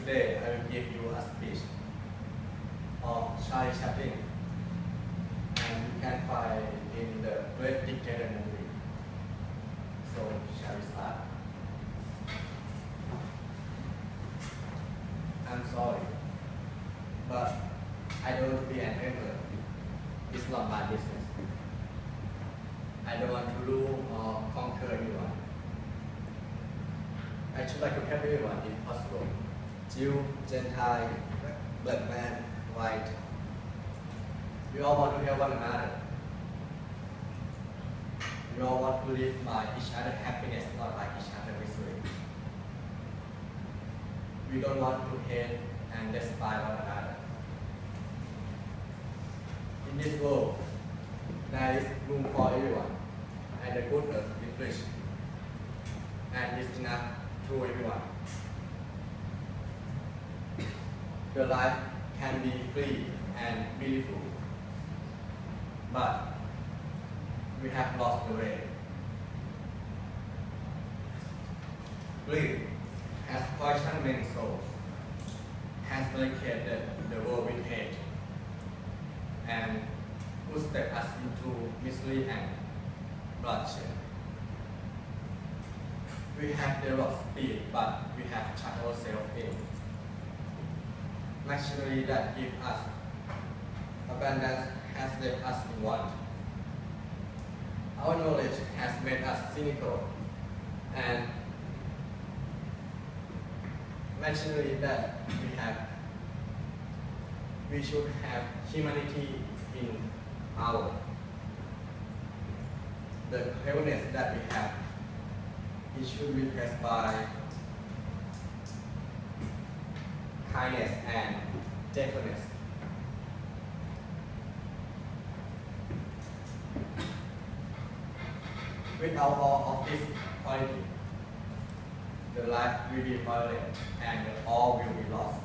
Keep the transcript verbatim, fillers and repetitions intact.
Today I will give you a speech of Charlie Chaplin, and you can find in the Great Dictator movie. So shall we start? I'm sorry, but I don't want to be an emperor. It's not my business. I don't want to rule or conquer anyone. I should like to help everyone if possible. Jew, Gentile, black man, white. We all want to help one another. We all want to live by each other's happiness, not by each other's misery. We don't want to hate and despise one another. In this world, there is room for everyone, and the good earth is rich, and it's enough to everyone. The life can be free and beautiful, but we have lost the way. Greed has poisoned many souls, has barricaded the world with hate, and footsteps us into misery and bloodshed. We have developed speed, but we have shut ourselves in. Machinery that gives us abundance has left us in want. Our knowledge has made us cynical, and machinery that we have, we should have humanity in our. The heaviness that we have, it should be replaced by kindness and gentleness. Without all of this quality, the life will be violent and all will be lost.